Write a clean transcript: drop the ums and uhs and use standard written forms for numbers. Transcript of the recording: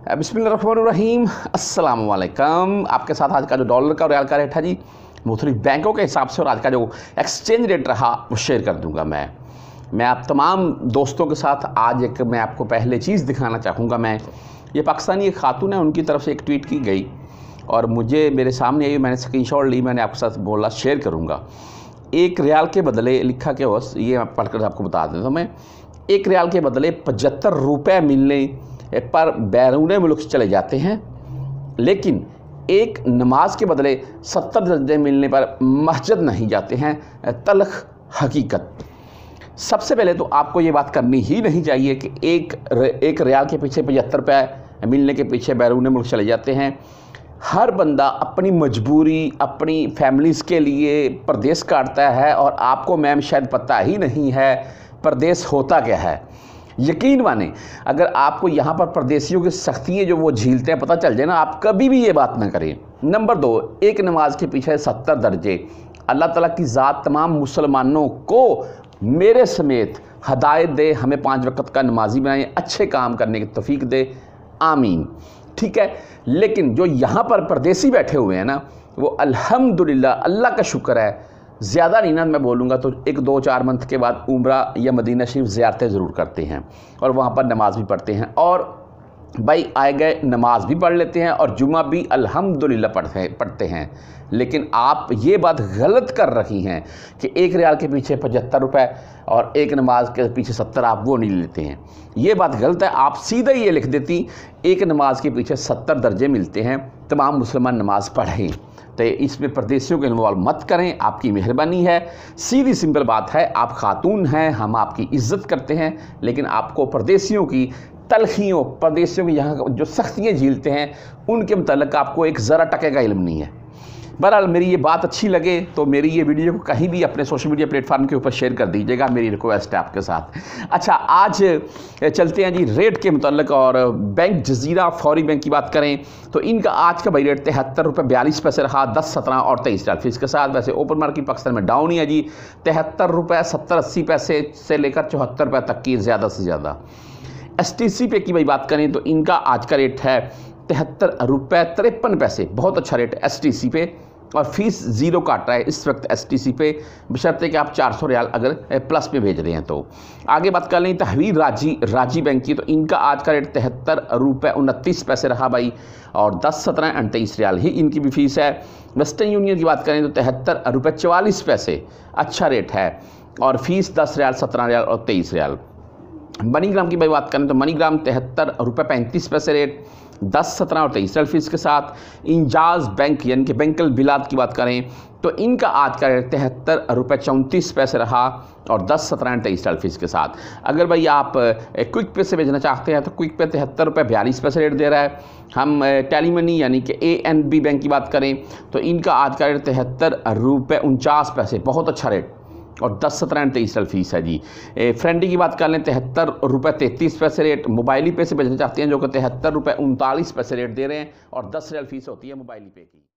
बिस्मिल्लाहिर्रहमानिर्रहीम, अस्सलाम वालेकुम। आपके साथ आज का जो डॉलर का और रियाल का रेट है जी, मुख्तलिफ बैंकों के हिसाब से और आज का जो एक्सचेंज रेट रहा वो शेयर कर दूंगा। मैं आप तमाम दोस्तों के साथ आज मैं आपको पहले चीज़ दिखाना चाहूँगा। ये पाकिस्तानी एक खातून है, उनकी तरफ से एक ट्वीट की गई और मुझे मेरे सामने आई, मैंने स्क्रीनशॉट ली, मैंने आपके साथ बोला शेयर करूँगा। एक रियाल के बदले लिखा क्या बस ये मैं पढ़कर आपको बता देता हूँ। मैं एक रियाल के बदले 75 रुपये मिलने पर बैरून मुल्क चले जाते हैं, लेकिन एक नमाज के बदले 70 दर्जे मिलने पर मस्जिद नहीं जाते हैं। तल्ख हकीकत। सबसे पहले तो आपको ये बात करनी ही नहीं चाहिए कि एक रियाल के पीछे 75 रुपये मिलने के पीछे बैरून मुल्क चले जाते हैं। हर बंदा अपनी मजबूरी, अपनी फैमिलीज़ के लिए परदेश काटता है और आपको मैम शायद पता ही नहीं है परदेश होता क्या है। यकीन माने, अगर आपको यहाँ पर परदेशियों की सख्तियाँ जो वो झीलते हैं पता चल जाए ना, आप कभी भी ये बात ना करें। नंबर 2, एक नमाज के पीछे 70 दर्जे। अल्लाह ताला की ज़ात तमाम मुसलमानों को मेरे समेत हदायत दे, हमें 5 वक्त का नमाजी बनाए, अच्छे काम करने की तौफीक दे, आमीन। ठीक है, लेकिन जो यहाँ पर परदेसी बैठे हुए हैं ना, वो अल्हम्दुलिल्लाह अल्लाह का शुक्र है, ज़्यादा नहीं ना मैं बोलूँगा तो 1-2-4 मंथ के बाद उम्रा या मदीना शरीफ ज़ियारतें ज़रूर करते हैं और वहाँ पर नमाज भी पढ़ते हैं और भाई आए गए नमाज भी पढ़ लेते हैं और जुमा भी अल्हम्दुलिल्लाह पढ़ते हैं। लेकिन आप ये बात गलत कर रही हैं कि एक रियाल के पीछे 75 रुपये और एक नमाज के पीछे 70 आप वो नहीं लेते हैं। ये बात गलत है। आप सीधा ये लिख देती एक नमाज के पीछे 70 दर्जे मिलते हैं, तमाम मुसलमान नमाज पढ़ें। तो इसमें परदेशियों को इन्वॉल्व मत करें, आपकी मेहरबानी है। सीधी सिंपल बात है, आप खातून हैं, हम आपकी इज़्ज़त करते हैं, लेकिन आपको परदेशियों की तलखियों, परदेशियों की यहाँ जो सख्तियाँ झीलते हैं उनके मुताल्लिक़ आपको एक ज़रा टके का इल्म नहीं है। बहरहाल मेरी ये बात अच्छी लगे तो मेरी ये वीडियो को कहीं भी अपने सोशल मीडिया प्लेटफार्म के ऊपर शेयर कर दीजिएगा, मेरी रिक्वेस्ट है आपके साथ। अच्छा, आज चलते हैं जी रेट के मुताल्लिक़ और बैंक जज़ीरा फौरी बैंक की बात करें तो इनका आज का भाई रेट 73 रुपये 42 पैसे रहा, 10, 17 और 23 रियाल फीस के साथ। वैसे ओपन मार्केट पाकिस्तान में डाउन ही है जी, 73 रुपये 70-80 पैसे से लेकर 74 रुपये तक की ज़्यादा से ज़्यादा। STC पे की भाई बात करें तो इनका आज का रेट है 73 रुपये 53 पैसे, बहुत अच्छा रेट है STC पे और फीस ज़ीरो काट रहा है इस वक्त STC पे, बशर्ते कि आप 400 रियाल अगर प्लस में भेज रहे हैं तो। आगे बात कर लें तहवील राजी बैंक की तो इनका आज का रेट 73 रुपये 29 पैसे रहा भाई और 10, 17 और 23 रियाल ही इनकी भी फीस है। वेस्टर्न यूनियन की बात करें तो 73 रुपये 44 पैसे, अच्छा रेट है और फीस 10 रियाल, 17 रियाल और 23 रियाल। मनीग्राम की भाई बात करें तो मनीग्राम 73 रुपये 35 पैसे रेट, 10, 17 और 23 रियाल फीस के साथ। इंजाज बैंक यानी कि बैंकल बिलाद की बात करें तो इनका आज का रेट 73 रुपये 34 पैसे रहा और 10, 17 और 23 रियाल फीस के साथ। अगर भाई आप क्विक पे से भेजना चाहते हैं तो क्विक पे 73 रुपये 42 पैसे रेट दे रहा है। हम टेलीमनी यानी कि ANB बैंक की बात करें तो इनका आज का रेट 73 रुपये 49 पैसे, बहुत अच्छा रेट और 10, 17 और 23 रियाल फीस है जी। फ्रेंडी की बात कर लें 73 रुपये 33 पैसे रेट। मोबाइली पे से भेजना चाहते हैं जो कि 73 रुपये 39 पैसे रेट दे रहे हैं और 10 रियाल फीस होती है मोबाइली पे की।